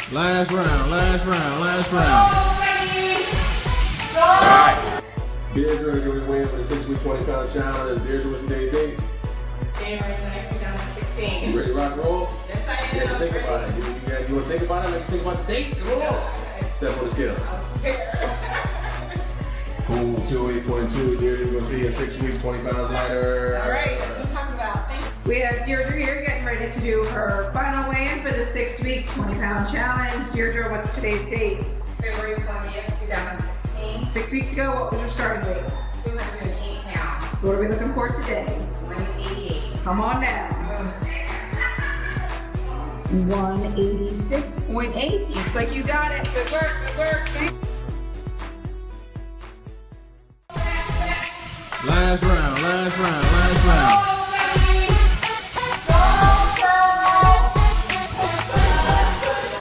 Last round, last round, last round. Alright. Deirdre giving away for the 6-week 20-pound challenge. Deirdre, what's today's date? January 9th, 2016. You ready to rock and roll? Yes, I am. You have to think about it. You want to think about it? Like, think about the date? Come on. Step on the scale. Cool, 208.2. Deirdre, we're going to see you in 6 weeks, 20 pounds lighter. All right, that's what I'm talking about. We have Deirdre here getting ready to do her final weigh-in for the 6-week 20-pound challenge. Deirdre, what's today's date? February 20th, 2016. 6 weeks ago, what was your starting weight? 208 pounds. So what are we looking for today? 188. Come on down. 186.8. Looks like you got it. Good work, good work. Last round, last round, last round.